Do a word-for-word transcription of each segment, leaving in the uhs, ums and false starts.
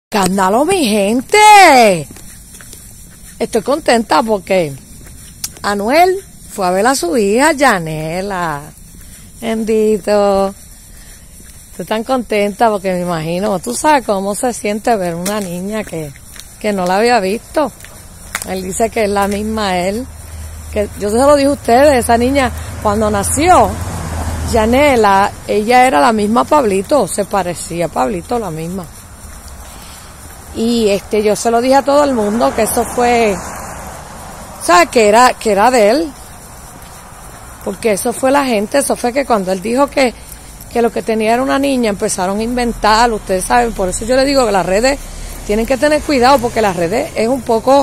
¡Escándalo, mi gente! Estoy contenta porque Anuel fue a ver a su hija Yanela. Bendito. Estoy tan contenta porque me imagino, tú sabes cómo se siente ver una niña que, que no la había visto. Él dice que es la misma él. Que yo se lo dije a ustedes, esa niña cuando nació, Yanela, ella era la misma Pablito, se parecía a Pablito, la misma. Y este, yo se lo dije a todo el mundo que eso fue, ¿sabes? Que era, que era de él. Porque eso fue la gente, eso fue que cuando él dijo que, que lo que tenía era una niña, empezaron a inventar, ustedes saben, por eso yo le digo que las redes tienen que tener cuidado, porque las redes es un poco,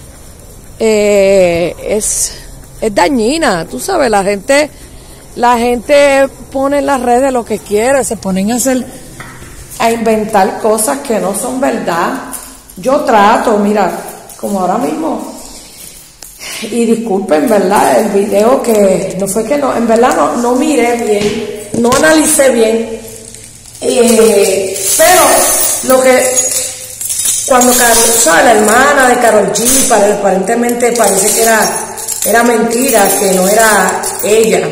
eh, es, es dañina, tú sabes, la gente, la gente pone en las redes lo que quiere, se ponen a hacer, a inventar cosas que no son verdad. Yo trato, mira, como ahora mismo, y disculpen, ¿verdad? El video que, no fue que no, en verdad no, no miré bien, no analicé bien, eh, pero lo que, cuando Karol, ¿sabes? La hermana de Karol G, aparentemente parece que era, era mentira, que no era ella.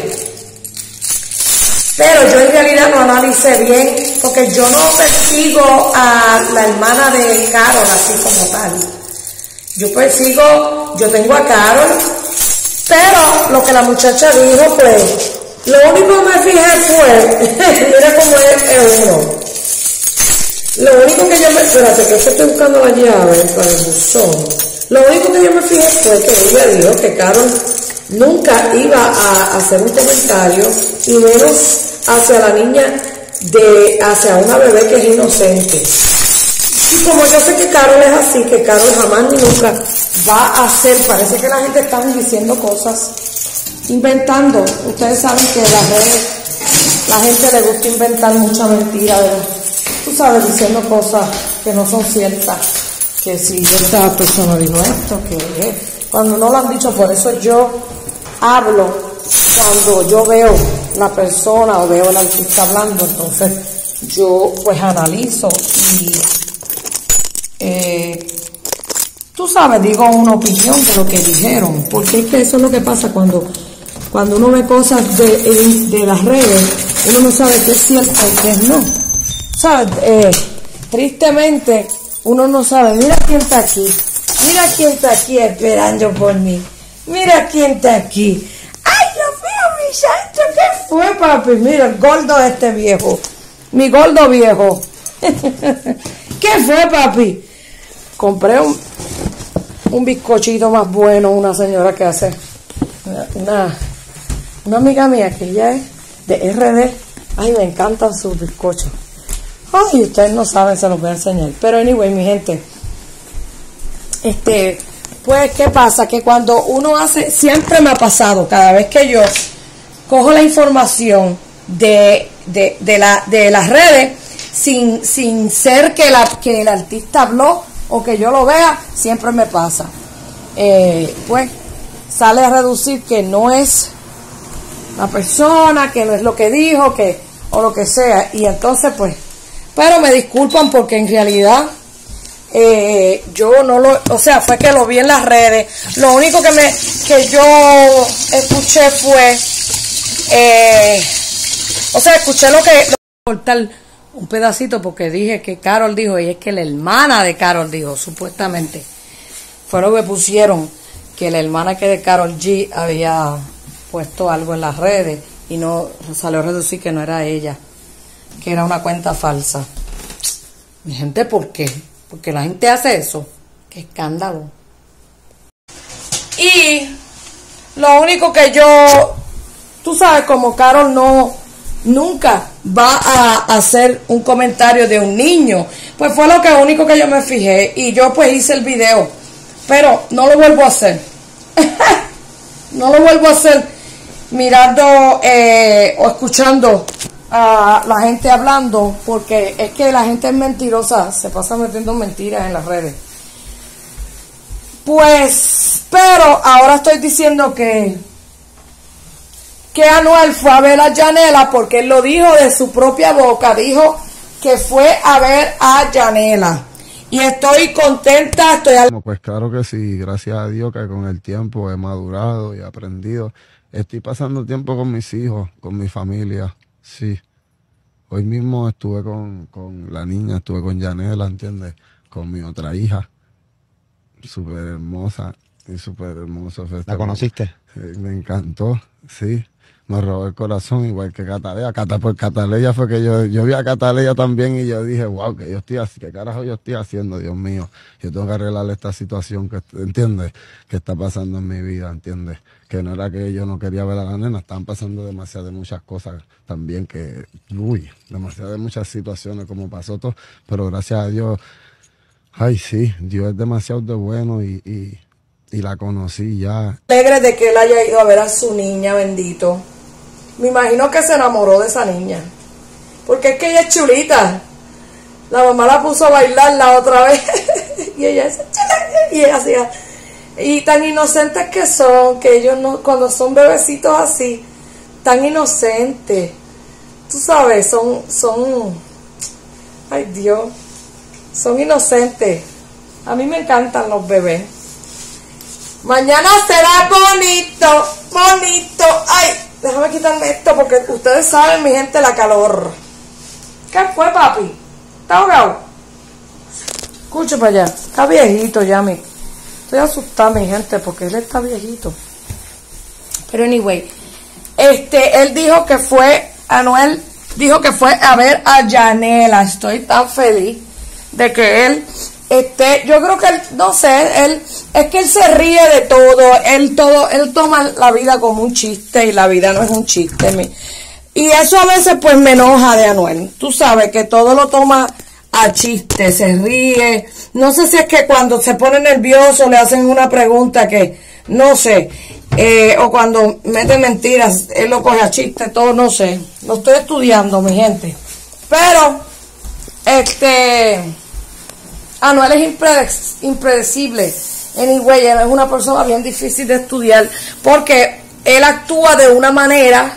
Pero yo en realidad no analicé bien, porque yo no persigo a la hermana de Karol así como tal. Yo persigo, yo tengo a Karol, pero lo que la muchacha dijo, pues, lo único que me fijé fue, mira cómo es el uno. Lo único que yo me, espérate, que estoy buscando la llave para el buzón. Lo único que yo me fijé fue que ella dijo que Karol nunca iba a hacer un comentario, y menos hacia la niña, de hacia una bebé que es inocente. Y como yo sé que Karol es así, que Karol jamás ni nunca va a hacer, parece que la gente está diciendo cosas, inventando. Ustedes saben que en las redes la gente le gusta inventar mucha mentira, ¿verdad? Tú sabes, diciendo cosas que no son ciertas, que si esta persona dijo esto, que eh, cuando no lo han dicho. Por eso yo hablo cuando yo veo la persona o veo al artista hablando, entonces yo pues analizo y eh, tú sabes, digo una opinión de lo que dijeron, porque es que eso es lo que pasa cuando cuando uno ve cosas de, de las redes, uno no sabe qué es cierto y qué es no, ¿sabes? Eh, tristemente uno no sabe. Mira quién está aquí, mira quién está aquí esperando por mí, mira quién está aquí. ¡Ay, Dios mío, mi santo! ¿Qué fue, papi? Mira, el gordo de este viejo. Mi gordo viejo. ¿Qué fue, papi? Compré un, un bizcochito más bueno, una señora que hace, una, una amiga mía que ella es de R D. Ay, me encantan sus bizcochos. Ay, ustedes no saben, se los voy a enseñar. Pero anyway, mi gente, este... pues, ¿qué pasa? Que cuando uno hace, siempre me ha pasado, cada vez que yo cojo la información de, de, de, la, de las redes, sin, sin ser que, la, que el artista habló o que yo lo vea, siempre me pasa. Eh, pues, sale a reducir que no es la persona, que no es lo que dijo, que o lo que sea. Y entonces, pues, pero me disculpan porque en realidad... Eh, yo no lo, o sea, fue que lo vi en las redes. Lo único que me, que yo escuché fue, eh, o sea, escuché lo que, lo, cortar un pedacito porque dije que Karol dijo, y es que la hermana de Karol dijo, supuestamente, fue lo que pusieron, que la hermana que de Karol G había puesto algo en las redes y no salió a reducir que no era ella, que era una cuenta falsa. Mi gente, ¿por qué? Porque la gente hace eso. ¡Qué escándalo! Y lo único que yo, tú sabes, como Karol no, nunca va a hacer un comentario de un niño, pues fue lo que único que yo me fijé, y yo pues hice el video, pero no lo vuelvo a hacer. No lo vuelvo a hacer mirando eh, o escuchando a la gente hablando, porque es que la gente es mentirosa, se pasa metiendo mentiras en las redes. Pues, pero ahora estoy diciendo que que Anuel fue a ver a Yanela, porque él lo dijo de su propia boca, dijo que fue a ver a Yanela. Y estoy contenta, estoy al... Pues claro que sí, gracias a Dios que con el tiempo he madurado y aprendido. Estoy pasando tiempo con mis hijos, con mi familia, sí. Hoy mismo estuve con, con la niña, estuve con Yanela, ¿entiendes? Con mi otra hija, súper hermosa y súper hermoso. ¿La conociste? Sí, me encantó, sí. Me robó el corazón, igual que Cataleya. Cata, por Cataleya fue que yo, yo vi a Cataleya también y yo dije, wow, ¿qué yo estoy haciendo? ¿Qué carajo yo estoy haciendo, Dios mío? Yo tengo que arreglar esta situación que, ¿entiendes? Que está pasando en mi vida, ¿entiendes? Que no era que yo no quería ver a la nena, estaban pasando demasiadas muchas cosas también que, uy, demasiadas muchas situaciones como pasó todo, pero gracias a Dios, ay sí, Dios es demasiado de bueno y, y, y la conocí ya. Alegre de que él haya ido a ver a su niña, bendito. Me imagino que se enamoró de esa niña. Porque es que ella es chulita. La mamá la puso a bailar la otra vez. y ella y ella hacía. Y tan inocentes que son, que ellos no, cuando son bebecitos así, tan inocentes. Tú sabes, son, son, ay Dios, son inocentes. A mí me encantan los bebés. Mañana será bonito, bonito. Ay, déjame quitarme esto porque ustedes saben, mi gente, la calor. ¿Qué fue, papi? ¿Está ahogado? Escucha para allá. Está viejito ya, mi. Estoy asustada, mi gente, porque él está viejito. Pero anyway, este, él dijo que fue, Anuel dijo que fue a ver a Yanela. Estoy tan feliz de que él Este, yo creo que él, no sé, él, es que él se ríe de todo, él todo, él toma la vida como un chiste y la vida no es un chiste. Mi. Y eso a veces pues me enoja de Anuel. Tú sabes que todo lo toma a chiste, se ríe. No sé si es que cuando se pone nervioso le hacen una pregunta que, no sé, eh, o cuando mete mentiras, él lo coge a chiste, todo, no sé. Lo estoy estudiando, mi gente. Pero, este... Anuel es impredic- impredecible. Anyway, él es una persona bien difícil de estudiar porque él actúa de una manera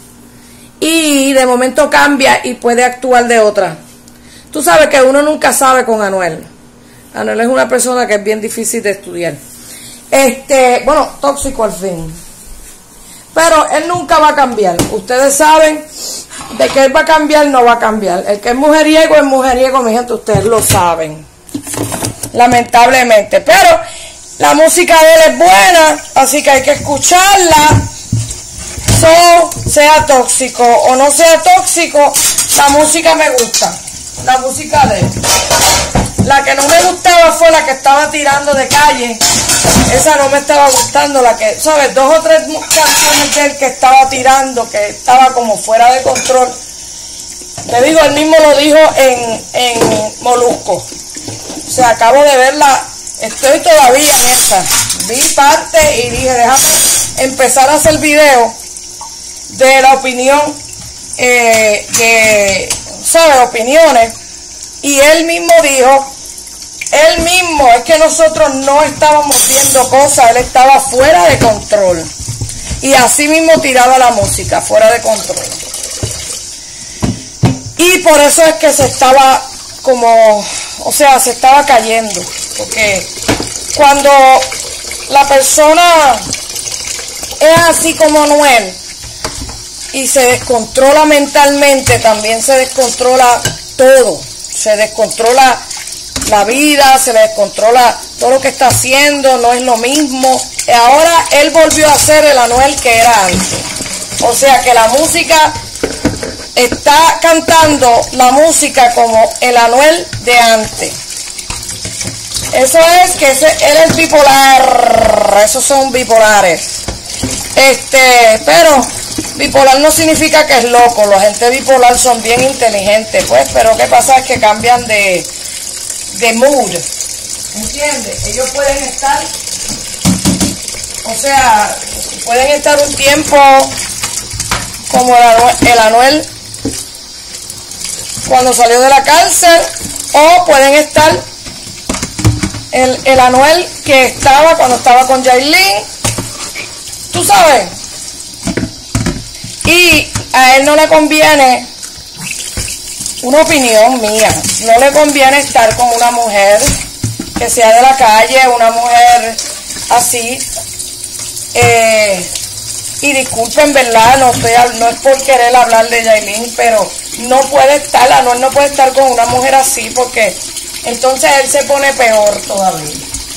y de momento cambia y puede actuar de otra. Tú sabes que uno nunca sabe con Anuel. Anuel es una persona que es bien difícil de estudiar. Este, bueno, tóxico al fin. Pero él nunca va a cambiar. Ustedes saben de que él va a cambiar, no va a cambiar. El que es mujeriego es mujeriego, mi gente, ustedes lo saben. Lamentablemente, pero la música de él es buena, así que hay que escucharla. So, sea tóxico o no sea tóxico, la música me gusta, la música de él. La que no me gustaba fue la que estaba tirando de calle, esa no me estaba gustando, la que, ¿sabes? Dos o tres canciones de él que estaba tirando, que estaba como fuera de control. Te digo, él mismo lo dijo en, en Molusco. O sea, acabo de verla, estoy todavía en esa. Vi parte y dije, déjame empezar a hacer video de la opinión, eh, de, ¿sabes? Opiniones. Y él mismo dijo, él mismo, es que nosotros no estábamos viendo cosas, él estaba fuera de control. Y así mismo tiraba la música, fuera de control. Y por eso es que se estaba como, o sea, se estaba cayendo, porque cuando la persona es así como Anuel y se descontrola mentalmente, también se descontrola todo, se descontrola la vida, se le descontrola todo lo que está haciendo, no es lo mismo. Ahora él volvió a ser el Anuel que era antes, o sea que la música está cantando la música como el Anuel de antes. Eso es que ese, él es bipolar. Esos son bipolares. Este, pero bipolar no significa que es loco. La gente bipolar son bien inteligentes, pues, pero qué pasa es que cambian de, de mood. ¿Entiendes? Ellos pueden estar, o sea, pueden estar un tiempo como el Anuel, el Anuel cuando salió de la cárcel, o pueden estar el, el Anuel que estaba cuando estaba con Yailin, tú sabes, y a él no le conviene una opinión mía, no le conviene estar con una mujer que sea de la calle, una mujer así. Eh, y disculpen, ¿verdad? No, estoy, no es por querer hablar de Yailin, pero no puede estar, Anuel no puede estar con una mujer así, porque entonces él se pone peor todavía.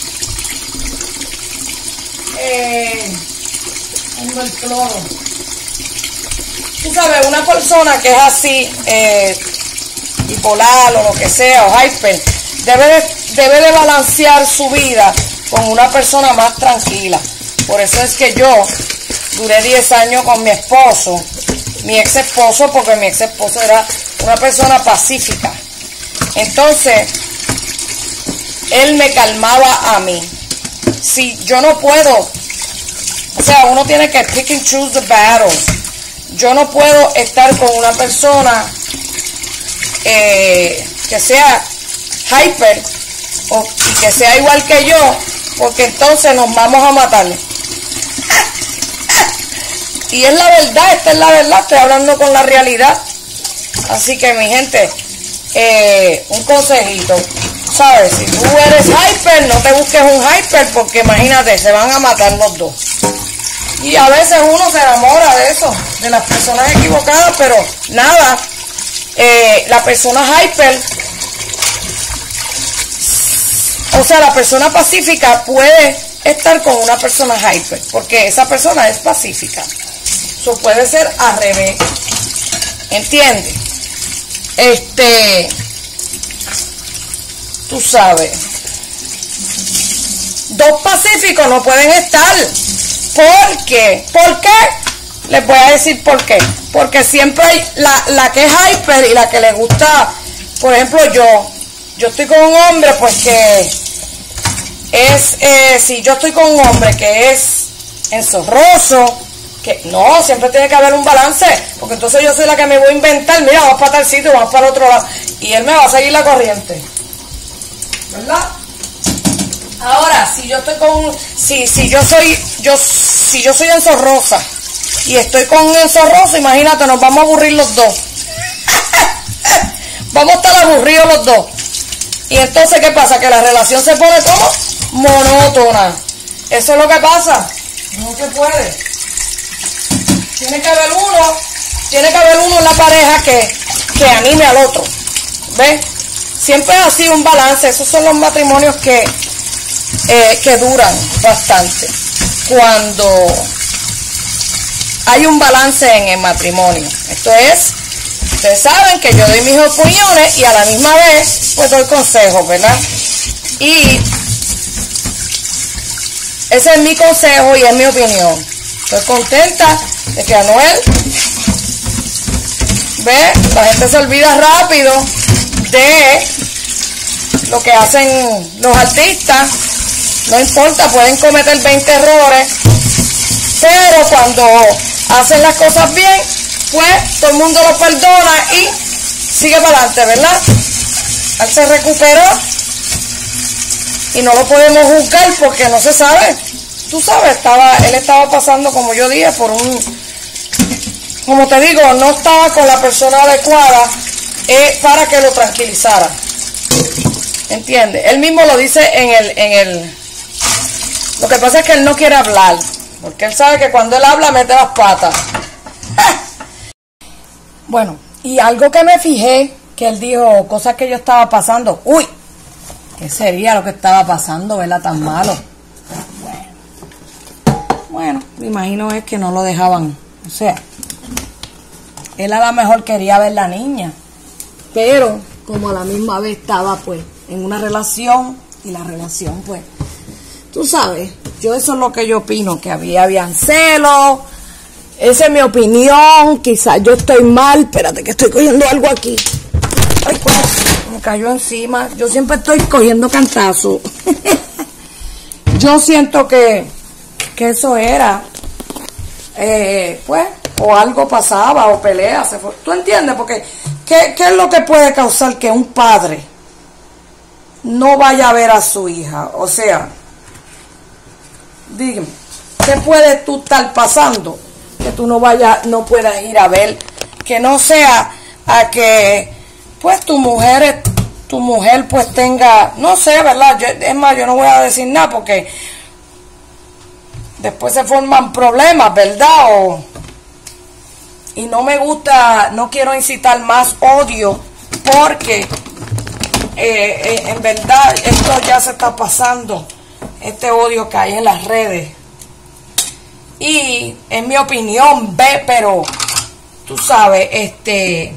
Eh, tengo el cloro. Tú sabes, una persona que es así, eh, bipolar o lo que sea, o hyper, debe de, debe de balancear su vida con una persona más tranquila. Por eso es que yo duré diez años con mi esposo, mi ex esposo, porque mi ex esposo era una persona pacífica. Entonces, él me calmaba a mí. Si yo no puedo, o sea, uno tiene que pick and choose the battles. Yo no puedo estar con una persona eh, que sea hyper o, y que sea igual que yo, porque entonces nos vamos a matar. Y es la verdad, esta es la verdad, estoy hablando con la realidad. Así que mi gente, eh, un consejito, ¿sabes? Si tú eres hyper, no te busques un hyper, porque imagínate, se van a matar los dos. Y a veces uno se enamora de eso, de las personas equivocadas, pero nada, eh, la persona hyper, o sea, la persona pacífica puede estar con una persona hyper, porque esa persona es pacífica. Eso puede ser al revés, ¿entiendes? Este, tú sabes, dos pacíficos no pueden estar. ¿Por qué? ¿Por qué? Les voy a decir por qué. Porque siempre hay la, la que es hyper y la que le gusta. Por ejemplo, yo, yo estoy con un hombre, pues que es, eh, si yo estoy con un hombre que es enzorroso, que no, siempre tiene que haber un balance, porque entonces yo soy la que me voy a inventar, mira, vamos para tal sitio, vamos para el otro lado, y él me va a seguir la corriente, ¿verdad? Ahora, si yo estoy con, si, si yo soy, yo, si yo soy enzorrosa y estoy con un enzorroso, imagínate, nos vamos a aburrir los dos. Vamos a estar aburridos los dos. Y entonces, ¿qué pasa? Que la relación se pone como monótona. Eso es lo que pasa. No se puede. Tiene que haber uno, tiene que haber uno en la pareja que, que anime al otro. ¿Ves? Siempre ha sido un balance. Esos son los matrimonios que Eh, que duran bastante cuando hay un balance en el matrimonio. Esto es, ustedes saben que yo doy mis opiniones y a la misma vez pues doy consejos, ¿verdad? Y ese es mi consejo y es mi opinión. Estoy contenta de que Anuel, ve, la gente se olvida rápido de lo que hacen los artistas. No importa, pueden cometer veinte errores, pero cuando hacen las cosas bien, pues todo el mundo lo perdona y sigue para adelante, ¿verdad? Él se recuperó y no lo podemos juzgar porque no se sabe. Tú sabes, estaba, él estaba pasando, como yo dije, por un, como te digo, no estaba con la persona adecuada eh, para que lo tranquilizara. ¿Entiendes? Él mismo lo dice en el, en el... Lo que pasa es que él no quiere hablar, porque él sabe que cuando él habla mete las patas. Bueno, y algo que me fijé, que él dijo, cosas que yo estaba pasando. Uy, ¿qué sería lo que estaba pasando, verdad, tan malo? Bueno, bueno, me imagino es que no lo dejaban. O sea, él a lo mejor quería ver la niña, pero como a la misma vez estaba pues en una relación, y la relación pues, tú sabes, yo eso es lo que yo opino, que había, habían celos. Esa es mi opinión, quizás yo estoy mal, espérate que estoy cogiendo algo aquí. Ay, pues, me cayó encima, yo siempre estoy cogiendo cantazos. Yo siento que, que eso era, eh, pues, o algo pasaba, o pelea, se fue. ¿Tú entiendes? Porque, ¿qué, qué es lo que puede causar que un padre no vaya a ver a su hija? O sea, dígame, ¿qué puede tú estar pasando que tú no vayas, no puedas ir a ver? Que no sea a que pues tu mujer, tu mujer pues tenga, no sé, ¿verdad? Yo, es más, yo no voy a decir nada porque después se forman problemas, ¿verdad? O, y no me gusta, no quiero incitar más odio porque eh, eh, en verdad esto ya se está pasando, este odio que hay en las redes. Y en mi opinión, ve, pero tú sabes, este,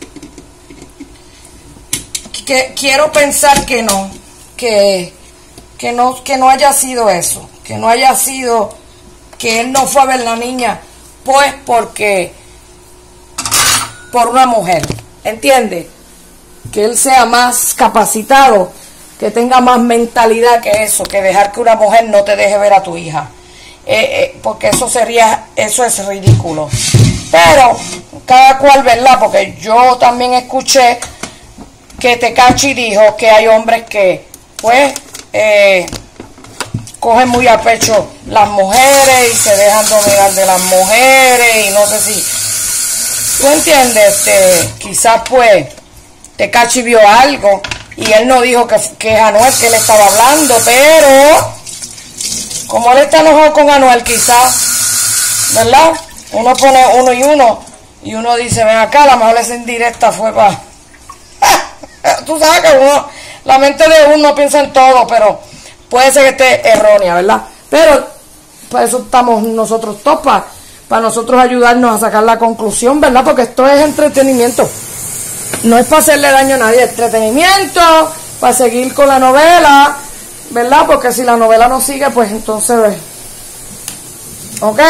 que quiero pensar que no, que, que no, que no haya sido eso, que no haya sido, que él no fue a ver la niña, pues porque, por una mujer, ¿entiendes? Que él sea más capacitado, que tenga más mentalidad que eso, que dejar que una mujer no te deje ver a tu hija. Eh, eh, porque eso sería, eso es ridículo. Pero cada cual, ¿verdad? Porque yo también escuché que Tekashi dijo que hay hombres que pues eh, cogen muy a pecho las mujeres y se dejan dominar de las mujeres y no sé si, ¿tú entiendes? Este, quizás pues Tekashi vio algo y él no dijo que, que es Anuel que él estaba hablando, pero como él está enojado con Anuel, quizás, ¿verdad? Uno pone uno y uno, y uno dice, ven acá, la mejor esa indirecta fue para... Tú sabes que uno, la mente de uno piensa en todo, pero puede ser que esté errónea, ¿verdad? Pero para eso estamos nosotros todos, para, para nosotros ayudarnos a sacar la conclusión, ¿verdad? Porque esto es entretenimiento. No es para hacerle daño a nadie, es entretenimiento, para seguir con la novela, ¿verdad? Porque si la novela no sigue, pues entonces, ok.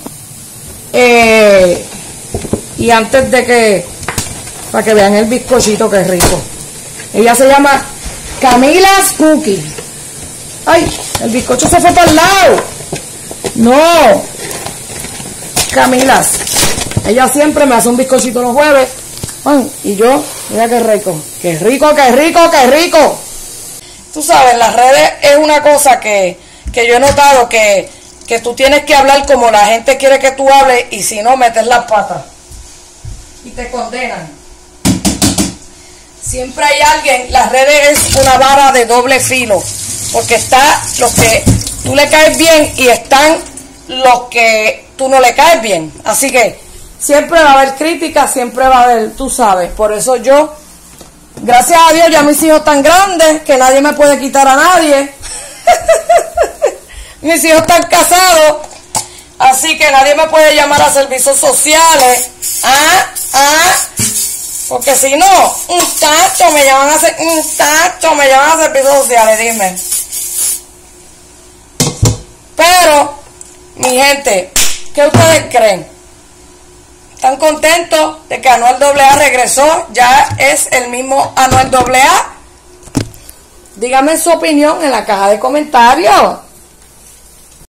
Eh, y antes de que, para que vean el bizcochito que es rico. Ella se llama Camila's Cookie. Ay, el bizcocho se fue para el lado. No. Camila's. Ella siempre me hace un bizcochito los jueves. Ay, y yo, mira qué rico. Qué rico, qué rico, qué rico. Tú sabes, las redes es una cosa que, que yo he notado que, que tú tienes que hablar como la gente quiere que tú hables y si no, metes las patas y te condenan. Siempre hay alguien, las redes es una vara de doble filo, porque está los que tú le caes bien y están los que tú no le caes bien. Así que siempre va a haber crítica, siempre va a haber, tú sabes, por eso yo... Gracias a Dios ya mis hijos están grandes, que nadie me puede quitar a nadie. Mis hijos están casados, así que nadie me puede llamar a servicios sociales. Ah, ah, porque si no, un tacho me llaman a hacer, un tacho me llaman a servicios sociales, dime. Pero, mi gente, ¿qué ustedes creen? ¿Están contentos de que Anuel doble A regresó? Ya es el mismo Anuel doble A. Díganme su opinión en la caja de comentarios.